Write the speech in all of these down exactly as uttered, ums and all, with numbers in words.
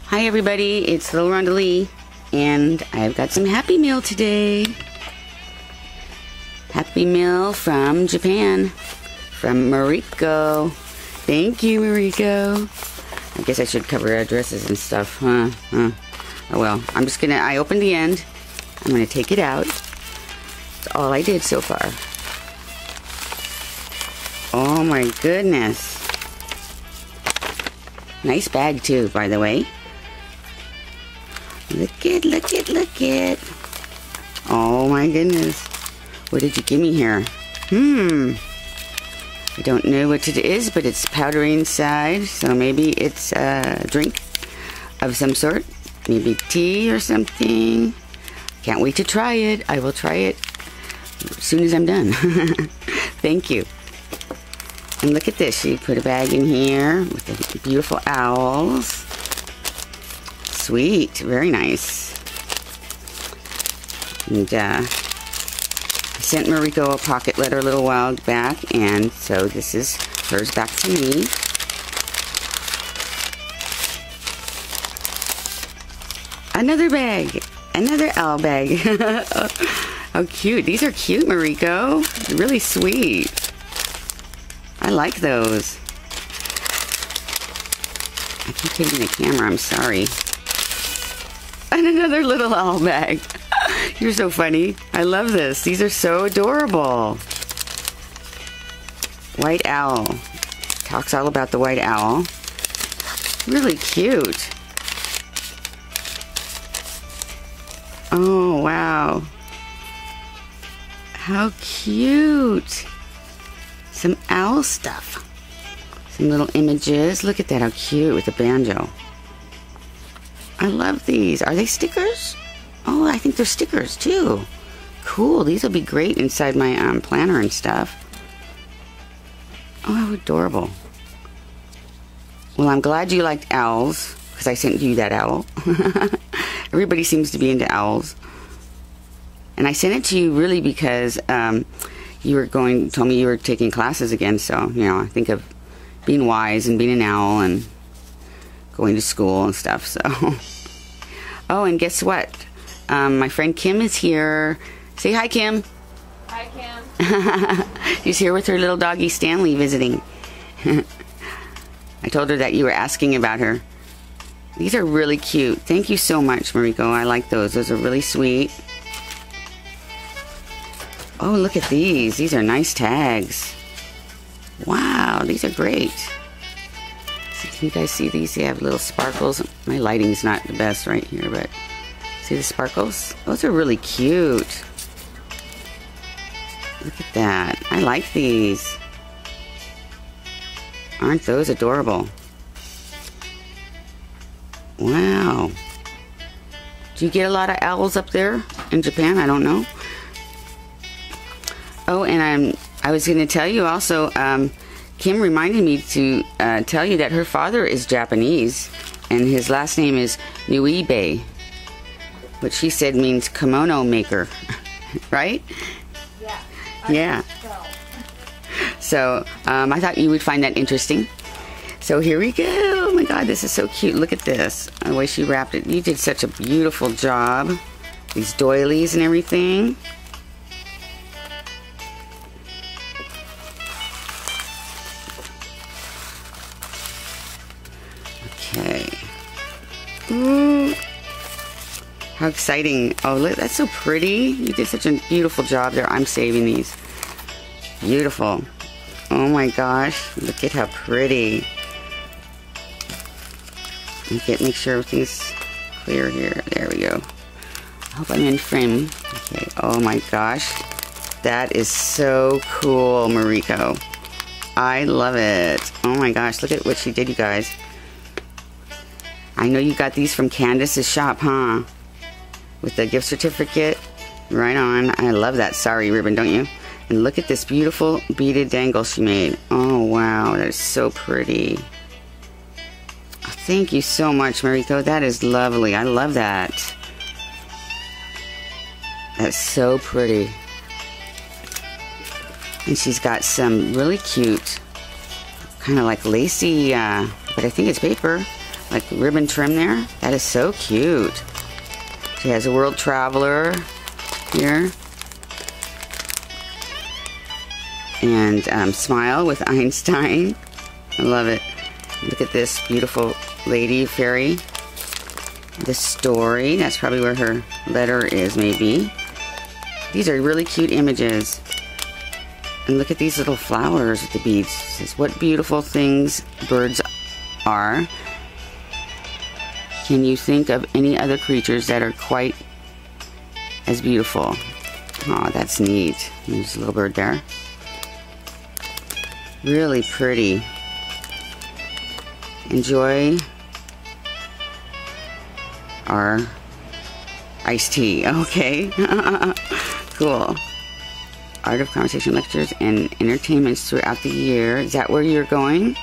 Hi everybody, it's Little Rhonda Lee, and I've got some Happy Meal today. Happy Meal from Japan, from Mariko. Thank you, Mariko. I guess I should cover addresses and stuff, huh? huh? Oh well, I'm just gonna, I opened the end. I'm gonna take it out. That's all I did so far. Oh my goodness. Nice bag too, by the way. Look it, look it, look it. Oh my goodness. What did you give me here? Hmm. I don't know what it is, but it's powdery inside. So maybe it's a drink of some sort. Maybe tea or something. Can't wait to try it. I will try it as soon as I'm done. Thank you. And look at this. She put a bag in here with the beautiful owls. Sweet, very nice. And uh, I sent Mariko a pocket letter a little while back, and so this is hers back to me. Another bag, another owl bag. How cute! These are cute, Mariko. Really sweet. I like those. I keep taking the camera. I'm sorry. And another little owl bag. You're so funny. I love this. These are so adorable. White owl. Talks all about the white owl. Really cute. Oh, wow. How cute. Some owl stuff. Some little images. Look at that. How cute with the banjo. I love these. Are they stickers? Oh, I think they're stickers too. Cool. These will be great inside my um, planner and stuff. Oh, how adorable. Well, I'm glad you liked owls, because I sent you that owl. Everybody seems to be into owls. And I sent it to you really because um, you were going, told me you were taking classes again. So, you know, I think of being wise and being an owl and going to school and stuff, so. Oh, and guess what? Um, my friend Kim is here. Say hi, Kim. Hi, Kim. She's here with her little doggy, Stanley, visiting. I told her that you were asking about her. These are really cute. Thank you so much, Mariko. I like those. Those are really sweet. Oh, look at these. These are nice tags. Wow, these are great. Can you guys see these? They have little sparkles. My lighting's not the best right here, but see the sparkles? Those are really cute. Look at that. I like these. Aren't those adorable? Wow. Do you get a lot of owls up there in Japan? I don't know. Oh, and I'm, I was going to tell you also, um, Kim reminded me to uh, tell you that her father is Japanese, and his last name is Nuibe, which she said means kimono maker, right? Yeah. Yeah. So um, I thought you would find that interesting. So here we go. Oh my God, this is so cute. Look at this. The way she wrapped it. You did such a beautiful job. These doilies and everything. Okay. Ooh. How exciting. Oh, look, that's so pretty. You did such a beautiful job there. I'm saving these. Beautiful. Oh my gosh. Look at how pretty. Get, make sure everything's clear here. There we go. I hope I'm in frame. Okay. Oh my gosh. That is so cool, Mariko. I love it. Oh my gosh. Look at what she did, you guys. I know you got these from Candace's shop, huh? With the gift certificate. Right on. I love that sari ribbon, don't you? And look at this beautiful beaded dangle she made. Oh, wow. That is so pretty. Thank you so much, Mariko. That is lovely. I love that. That's so pretty. And she's got some really cute, kind of like lacy, uh, but I think it's paper. like ribbon trim there. That is so cute. She has a world traveler here. And um, smile with Einstein. I love it. Look at this beautiful lady fairy. The story. That's probably where her letter is, maybe. These are really cute images. And look at these little flowers with the beads. It says, what beautiful things birds are. Can you think of any other creatures that are quite as beautiful? Oh, that's neat. There's a little bird there. Really pretty. Enjoy our iced tea. Okay. Cool. Art of Conversation lectures and entertainments throughout the year. Is that where you're going?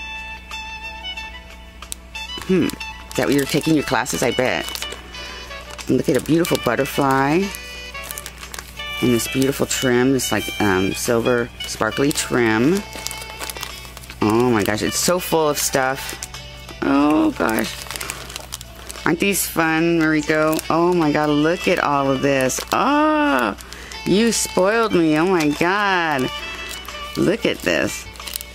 Hmm. Is that where you're taking your classes? I bet. And look at a beautiful butterfly. And this beautiful trim. This like um, silver sparkly trim. Oh my gosh. It's so full of stuff. Oh gosh. Aren't these fun, Mariko? Oh my god. Look at all of this. Oh. You spoiled me. Oh my god. Look at this.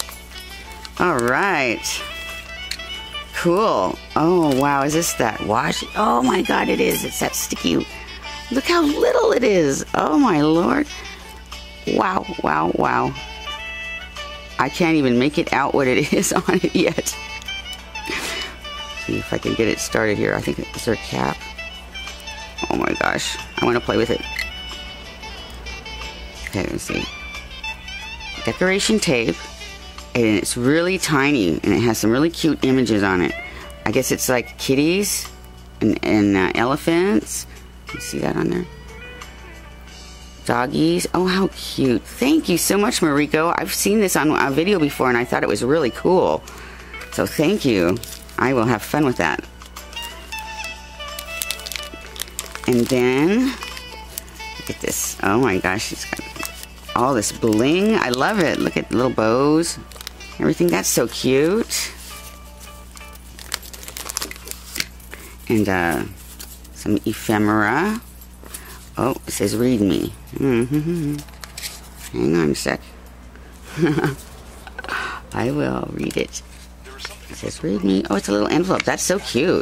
Alright. Cool. Oh wow. Is this that washi? Oh my god, it is. It's that sticky. Look how little it is. Oh my lord. Wow, wow, wow. I can't even make it out what it is on it yet. See if I can get it started here. I think, is there a cap? Oh my gosh. I want to play with it. Okay, let's see. Decoration tape, and it's really tiny, and it has some really cute images on it. I guess it's like kitties and, and uh, elephants. You see that on there? Doggies. Oh, how cute. Thank you so much, Mariko. I've seen this on a video before, and I thought it was really cool. So thank you. I will have fun with that. And then, look at this. Oh my gosh, it's got all this bling. I love it. Look at the little bows. Everything. That's so cute. And uh, some ephemera. Oh, it says read me. Mm-hmm. Hang on a sec. I will read it. It says read me. Oh, it's a little envelope. That's so cute.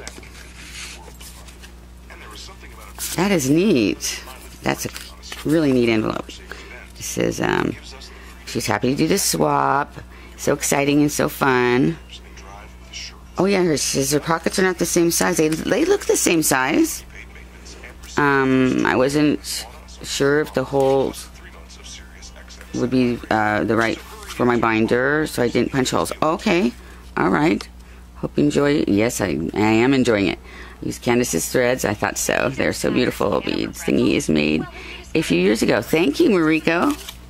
That is neat. That's a really neat envelope. It says, um, she's happy to do the swap. So exciting and so fun. Oh yeah, her, says her pockets are not the same size. They, they look the same size. Um, I wasn't sure if the holes would be uh, the right for my binder, so I didn't punch holes. Okay, alright. Hope you enjoy it. Yes, I, I am enjoying it. Use Candace's threads. I thought so. They're so beautiful. Beads thingy is made a few years ago. Thank you, Mariko.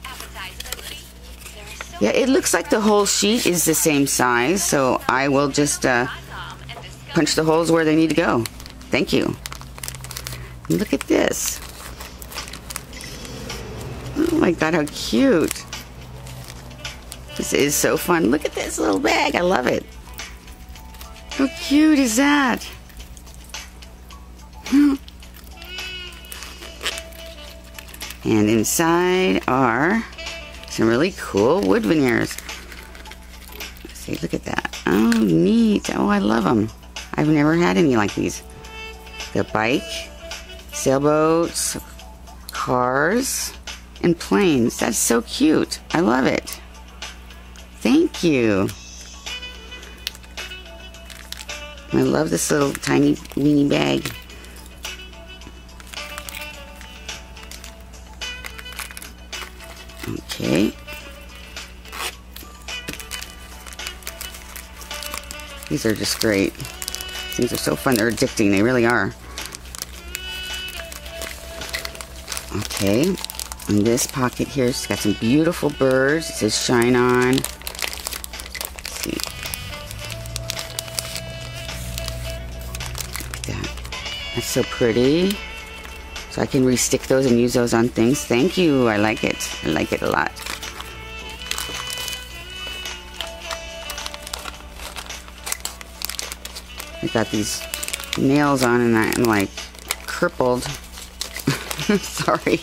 Yeah, it looks like the whole sheet is the same size, so I will just uh, punch the holes where they need to go. Thank you. Look at this. Oh my god, how cute. This is so fun. Look at this little bag. I love it. How cute is that? And inside are some really cool wood veneers. Let's see, look at that. Oh, neat. Oh, I love them. I've never had any like these. The bike, sailboats, cars, and planes. That's so cute. I love it. Thank you. I love this little tiny weenie bag. Okay. These are just great. These are so fun. They're addicting. They really are. Okay. In this pocket here, it's got some beautiful birds. It says shine on. Let's see. Look at that. That's so pretty. So I can re-stick those and use those on things. Thank you. I like it. I like it a lot. I got these nails on and I'm like crippled. Sorry.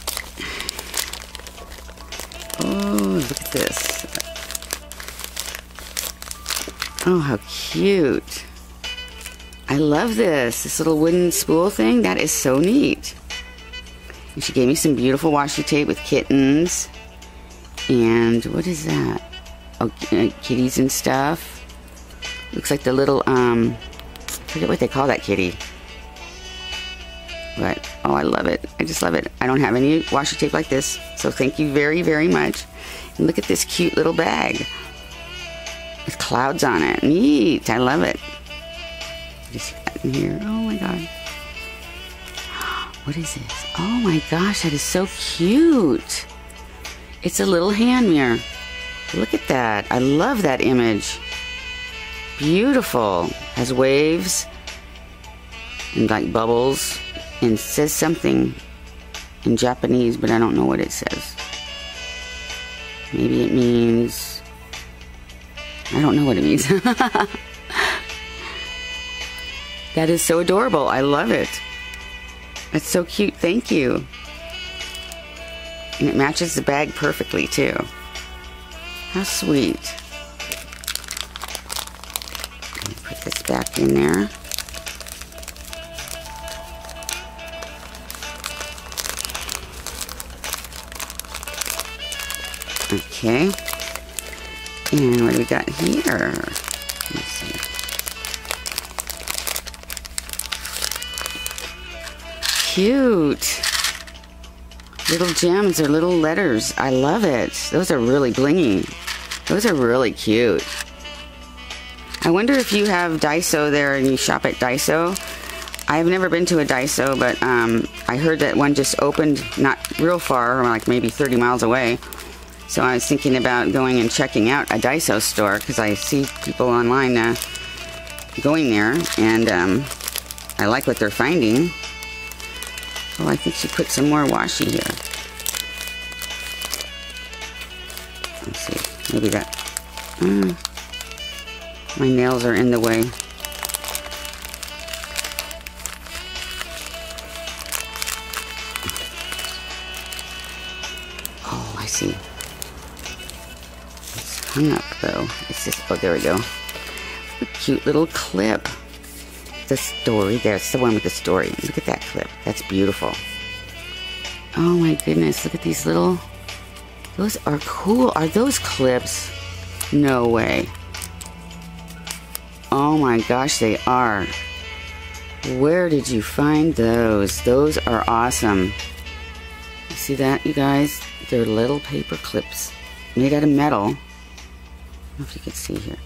Oh, look at this. Oh, how cute. I love this. This little wooden spool thing. That is so neat. And she gave me some beautiful washi tape with kittens. And what is that? Oh, kitties and stuff. Looks like the little, um, I forget what they call that kitty. But, oh, I love it. I just love it. I don't have any washi tape like this. So thank you very, very much. And look at this cute little bag. With clouds on it. Neat. I love it. You see that in here? Oh my god. What is this? Oh my gosh, that is so cute. It's a little hand mirror. Look at that. I love that image. Beautiful. Has waves and like bubbles and says something in Japanese, but I don't know what it says. Maybe it means, I don't know what it means. That is so adorable. I love it. It's so cute. Thank you. And it matches the bag perfectly too. How sweet. Let me put this back in there. Okay. And what do we got here? Let's see. Cute. Little gems or little letters. I love it. Those are really blingy. Those are really cute. I wonder if you have Daiso there and you shop at Daiso. I've never been to a Daiso, but um, I heard that one just opened not real far, like maybe thirty miles away. So I was thinking about going and checking out a Daiso store because I see people online uh, going there, and um, I like what they're finding. Oh, I think she put some more washi here. Let's see. Maybe that... Uh, my nails are in the way. Oh, I see. It's hung up, though. It's just... Oh, there we go. A cute little clip. The story there. It's the one with the story. Look at that clip. That's beautiful. Oh my goodness. Look at these little... Those are cool. Are those clips? No way. Oh my gosh, they are. Where did you find those? Those are awesome. You see that, you guys? They're little paper clips made out of metal. I don't know if you can see here.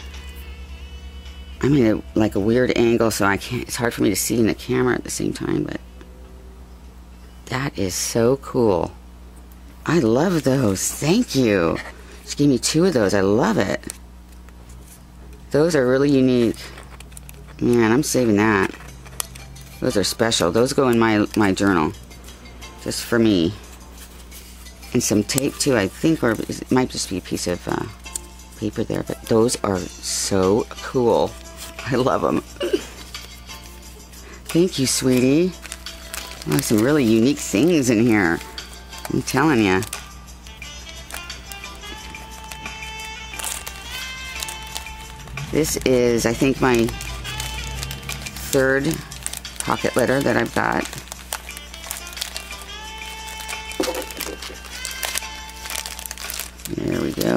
I'm in a, like a weird angle, so I can't, it's hard for me to see in the camera at the same time, but that is so cool. I love those. Thank you. She gave me two of those. I love it. Those are really unique. Man, I'm saving that. Those are special. Those go in my, my journal. Just for me. And some tape too, I think, or it might just be a piece of uh, paper there, but those are so cool. I love them. Thank you, sweetie. Oh, some really unique things in here. I'm telling you. This is, I think, my third pocket letter that I've got. There we go.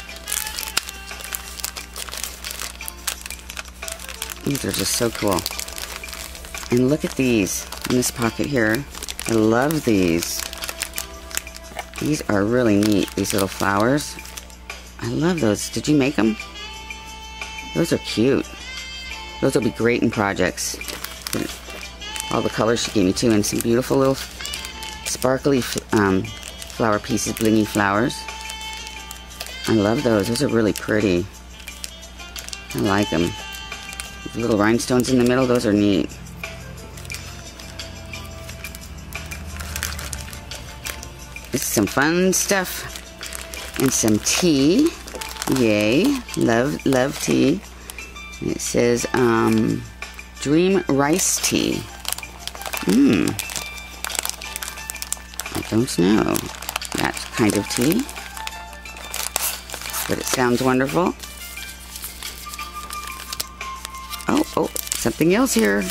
These are just so cool. And look at these in this pocket here. I love these. These are really neat, these little flowers. I love those. Did you make them? Those are cute. Those will be great in projects. All the colors she gave me too, and some beautiful little sparkly um, flower pieces, blingy flowers. I love those. Those are really pretty. I like them. The little rhinestones in the middle, those are neat. This is some fun stuff. And some tea. Yay. Love, love tea. And it says, um, Dream Rice Tea. Mmm. I don't know that kind of tea, but it sounds wonderful. Oh, oh, something else here.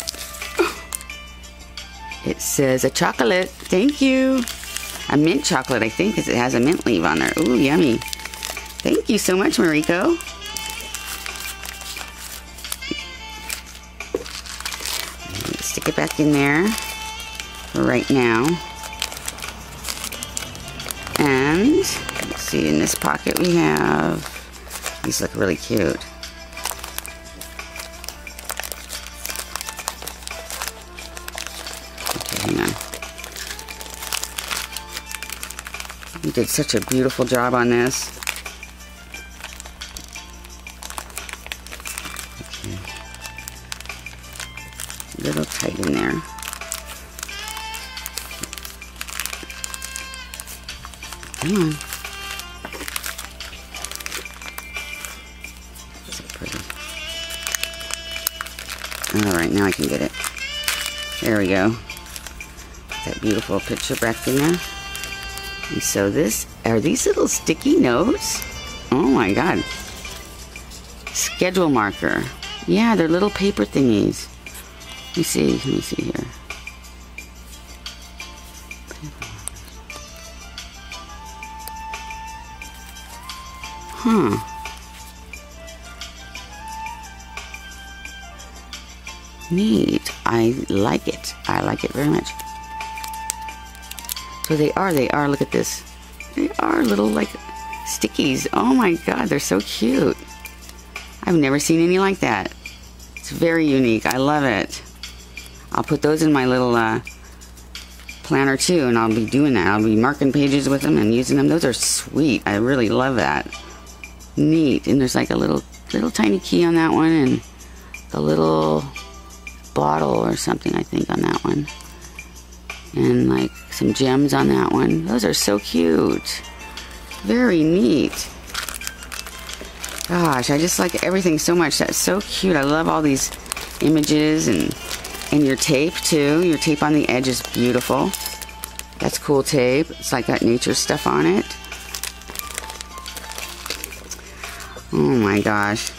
It says a chocolate. Thank you. A mint chocolate, I think, because it has a mint leaf on there. Ooh, yummy. Thank you so much, Mariko. Stick it back in there for right now. And let's see, in this pocket we have, these look really cute. Okay, hang on. You did such a beautiful job on this. Okay. A little tight in there. Come on. So pretty. Alright, now I can get it. There we go. That beautiful picture back in there. And so this, are these little sticky notes? Oh my god. Schedule marker. Yeah, they're little paper thingies. Let me see, let me see here. Huh. Neat. I like it. I like it very much. So they are, they are, look at this. They are little, like, stickies. Oh my god, they're so cute. I've never seen any like that. It's very unique. I love it. I'll put those in my little uh, planner too, and I'll be doing that. I'll be marking pages with them and using them. Those are sweet. I really love that. Neat. And there's like a little, little tiny key on that one, and the little bottle or something, I think, on that one. And like some gems on that one. Those are so cute. Very neat. Gosh, I just like everything so much. That's so cute. I love all these images, and and your tape too. Your tape on the edge is beautiful. That's cool tape. It's like got nature stuff on it. Oh my gosh.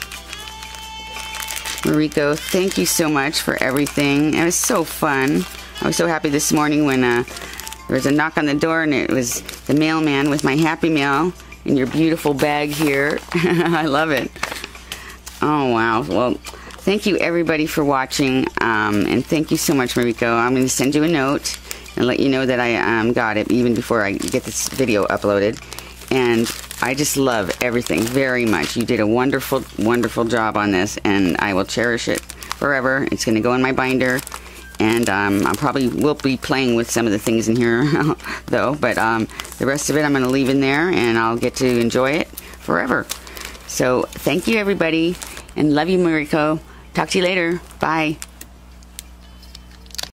Mariko, thank you so much for everything. It was so fun. I was so happy this morning when uh, there was a knock on the door, and it was the mailman with my Happy Mail in your beautiful bag here. I love it. Oh, wow. Well, thank you, everybody, for watching. Um, and thank you so much, Mariko. I'm going to send you a note and let you know that I um, got it even before I get this video uploaded. And I just love everything very much. You did a wonderful, wonderful job on this, and I will cherish it forever. It's going to go in my binder. And um, I probably will be playing with some of the things in here, though. But um, the rest of it I'm going to leave in there, and I'll get to enjoy it forever. So thank you, everybody, and love you, Mariko. Talk to you later. Bye.